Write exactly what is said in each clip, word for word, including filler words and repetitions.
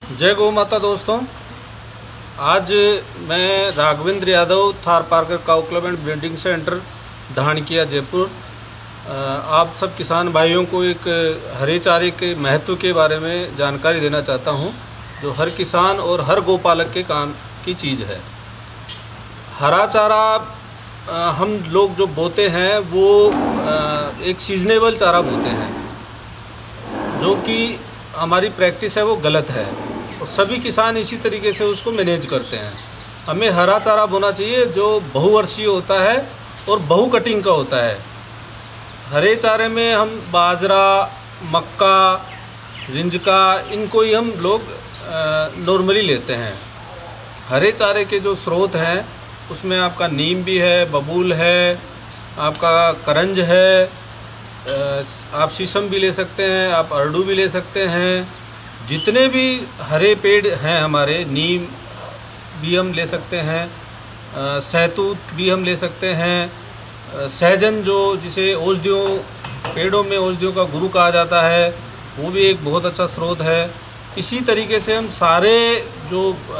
जय गौ माता दोस्तों। आज मैं Raghavendra Yadav Thar Parkar cow club and breeding centre Dhankiya Jaipur आप सब किसान भाइयों को एक हरे चारे के महत्व के बारे में जानकारी देना चाहता हूं, जो हर किसान और हर गौपालक के काम की चीज़ है। हरा चारा हम लोग जो बोते हैं वो एक सीजनेबल चारा बोते हैं, जो कि हमारी प्रैक्टिस है वो गलत है और सभी किसान इसी तरीके से उसको मैनेज करते हैं। हमें हरा चारा बोना चाहिए जो बहुवर्षीय होता है और बहु कटिंग का होता है। हरे चारे में हम बाजरा, मक्का, रिंजका इनको ही हम लोग नॉर्मली लेते हैं। हरे चारे के जो स्रोत हैं उसमें आपका नीम भी है, बबूल है, आपका करंज है, आप शीशम भी ले सकते हैं, आप अरडू भी ले सकते हैं। जितने भी हरे पेड़ हैं हमारे, नीम भी हम ले सकते हैं, सहतूत भी हम ले सकते हैं, सहजन जो जिसे औषधियों पेड़ों में औषधियों का गुरु कहा जाता है वो भी एक बहुत अच्छा स्रोत है। इसी तरीके से हम सारे जो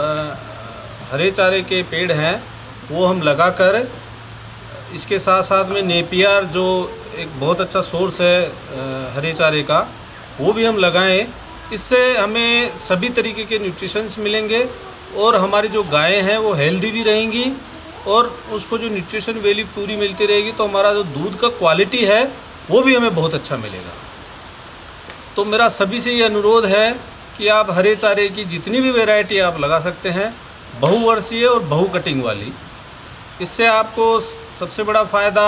हरे चारे के पेड़ हैं वो हम लगाकर, इसके साथ साथ में नेपियर जो एक बहुत अच्छा सोर्स है हरे चारे का, वो भी हम लगाएं। इससे हमें सभी तरीके के न्यूट्रिशंस मिलेंगे और हमारी जो गायें हैं वो हेल्दी भी रहेंगी और उसको जो न्यूट्रिशन वैल्यू पूरी मिलती रहेगी, तो हमारा जो दूध का क्वालिटी है वो भी हमें बहुत अच्छा मिलेगा। तो मेरा सभी से ये अनुरोध है कि आप हरे चारे की जितनी भी वैरायटी आप लगा सकते हैं, बहुवर्षीय और बहु कटिंग वाली। इससे आपको सबसे बड़ा फ़ायदा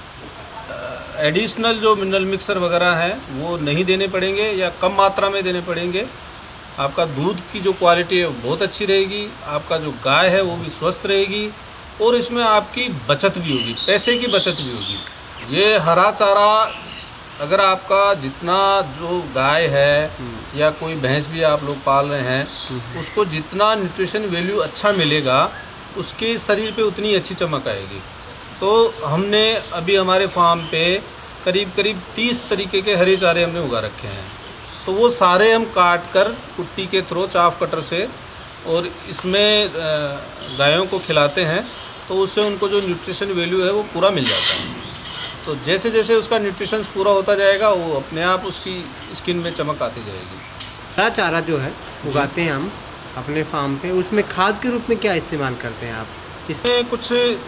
एडिशनल जो मिनरल मिक्सर वगैरह हैं वो नहीं देने पड़ेंगे या कम मात्रा में देने पड़ेंगे। आपका दूध की जो क्वालिटी है वो बहुत अच्छी रहेगी, आपका जो गाय है वो भी स्वस्थ रहेगी और इसमें आपकी बचत भी होगी, पैसे की बचत भी होगी। ये हरा चारा अगर आपका जितना जो गाय है या कोई भैंस भी आप लोग पाल रहे हैं, उसको जितना न्यूट्रिशन वैल्यू अच्छा मिलेगा उसके शरीर पे उतनी अच्छी चमक आएगी। तो हमने अभी हमारे फार्म पे करीब करीब तीस तरीके के हरे चारे हमने उगा रखे हैं। तो वो सारे हम काट कर कुट्टी के थ्रो चाफ कटर से और इसमें गायों को खिलाते हैं, तो उससे उनको जो न्यूट्रिशन वैल्यू है वो पूरा मिल जाता है। तो जैसे जैसे उसका न्यूट्रिशन पूरा होता जाएगा वो अपने आप उसकी स्किन में चमक आती जाएगी। हरा चारा जो है उगाते हैं हम अपने फार्म पे, उसमें खाद के रूप में क्या इस्तेमाल करते हैं आप? इसमें कुछ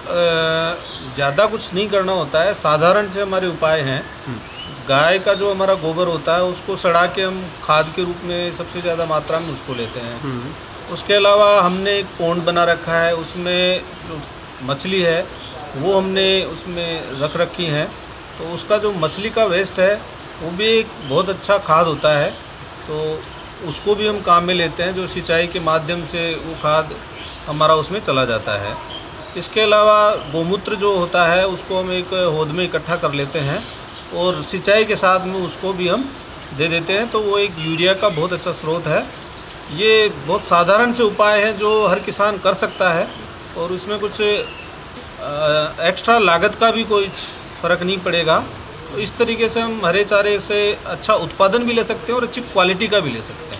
ज़्यादा कुछ नहीं करना होता है, साधारण से हमारे उपाय हैं। गाय का जो हमारा गोबर होता है उसको सड़ा के हम खाद के रूप में सबसे ज़्यादा मात्रा में उसको लेते हैं। उसके अलावा हमने एक पॉन्ड बना रखा है, उसमें जो मछली है वो हमने उसमें रख रखी हैं। तो उसका जो मछली का वेस्ट है वो भी एक बहुत अच्छा खाद होता है, तो उसको भी हम काम में लेते हैं, जो सिंचाई के माध्यम से वो खाद हमारा उसमें चला जाता है। इसके अलावा गोमूत्र जो होता है उसको हम एक होद में इकट्ठा कर लेते हैं और सिंचाई के साथ में उसको भी हम दे देते हैं, तो वो एक यूरिया का बहुत अच्छा स्रोत है। ये बहुत साधारण से उपाय हैं जो हर किसान कर सकता है और उसमें कुछ एक्स्ट्रा लागत का भी कोई फ़र्क नहीं पड़ेगा। तो इस तरीके से हम हरे चारे से अच्छा उत्पादन भी ले सकते हैं और अच्छी क्वालिटी का भी ले सकते हैं।